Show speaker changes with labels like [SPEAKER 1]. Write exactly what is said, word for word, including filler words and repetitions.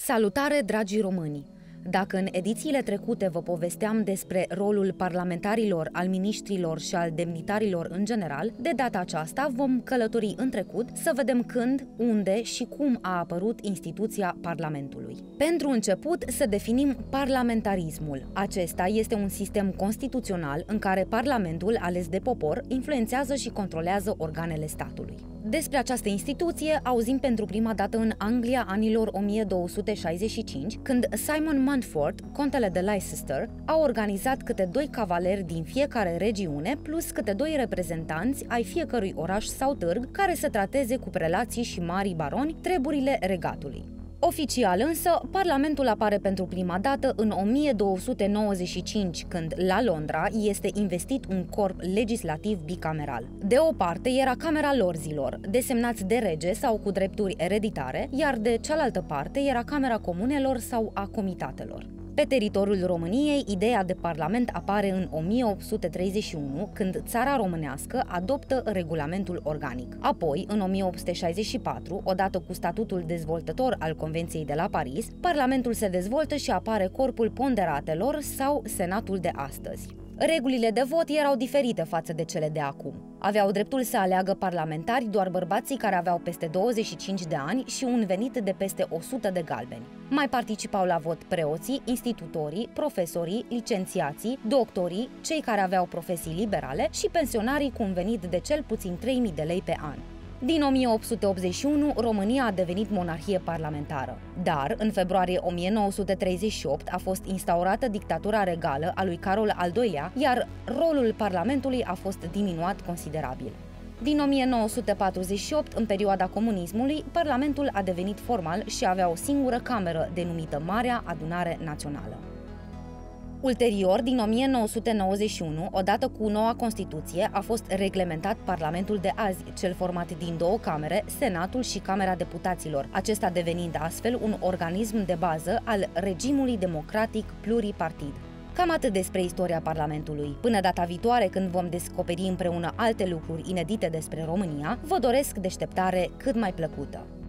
[SPEAKER 1] Salutare, dragii români! Dacă în edițiile trecute vă povesteam despre rolul parlamentarilor, al miniștrilor și al demnitarilor în general, de data aceasta vom călători în trecut să vedem când, unde și cum a apărut instituția Parlamentului. Pentru început, să definim parlamentarismul. Acesta este un sistem constituțional în care Parlamentul, ales de popor, influențează și controlează organele statului. Despre această instituție auzim pentru prima dată în Anglia anilor o mie două sute șaizeci și cinci, când Simon Montfort, contele de Leicester, a organizat câte doi cavaleri din fiecare regiune, plus câte doi reprezentanți ai fiecărui oraș sau târg, care să trateze cu prelații și marii baroni treburile regatului. Oficial însă, Parlamentul apare pentru prima dată în o mie două sute nouăzeci și cinci, când, la Londra, este investit un corp legislativ bicameral. De o parte era Camera Lorzilor, desemnați de rege sau cu drepturi ereditare, iar de cealaltă parte era Camera Comunelor sau a Comitatelor. Pe teritoriul României, ideea de parlament apare în o mie opt sute treizeci și unu, când țara românească adoptă regulamentul organic. Apoi, în o mie opt sute șaizeci și patru, odată cu statutul dezvoltător al Convenției de la Paris, parlamentul se dezvoltă și apare corpul ponderatelor sau senatul de astăzi. Regulile de vot erau diferite față de cele de acum. Aveau dreptul să aleagă parlamentari doar bărbații care aveau peste douăzeci și cinci de ani și un venit de peste o sută de galbeni. Mai participau la vot preoții, institutorii, profesorii, licențiații, doctorii, cei care aveau profesii liberale și pensionarii cu un venit de cel puțin trei mii de lei pe an. Din o mie opt sute optzeci și unu, România a devenit monarhie parlamentară. Dar, în februarie o mie nouă sute treizeci și opt, a fost instaurată dictatura regală a lui Carol al doilea, iar rolul Parlamentului a fost diminuat considerabil. Din o mie nouă sute patruzeci și opt, în perioada comunismului, Parlamentul a devenit formal și avea o singură cameră, denumită Marea Adunare Națională. Ulterior, din o mie nouă sute nouăzeci și unu, odată cu noua Constituție, a fost reglementat Parlamentul de azi, cel format din două camere, Senatul și Camera Deputaților, acesta devenind astfel un organism de bază al regimului democratic pluripartid. Cam atât despre istoria Parlamentului. Până data viitoare, când vom descoperi împreună alte lucruri inedite despre România, vă doresc deșteptare cât mai plăcută.